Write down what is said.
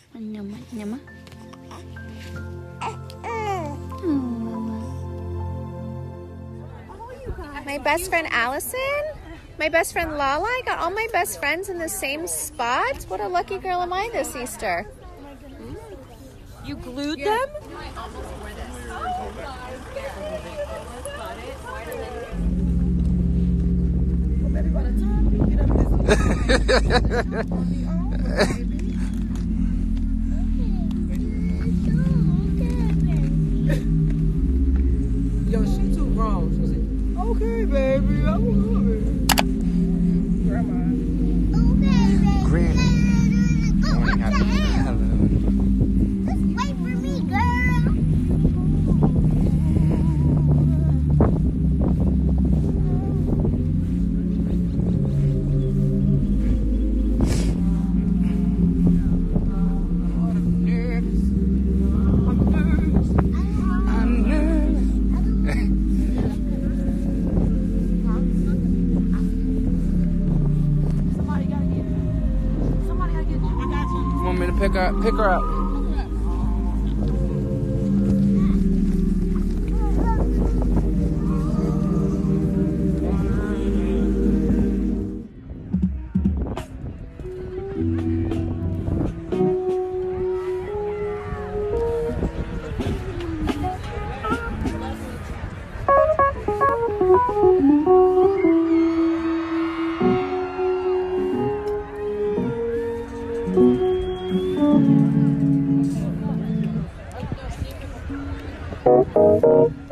Nyama. My best friend Allison, my best friend Lala. I got all my best friends in the same spot. What a lucky girl am I this Easter. You glued them? Yo, she too grown. She said, okay, baby, I'm good. Grandma. Okay, baby. Granny. Morning, happy Halloween. Just wait for me, girl. Want me to pick her up? Thank you.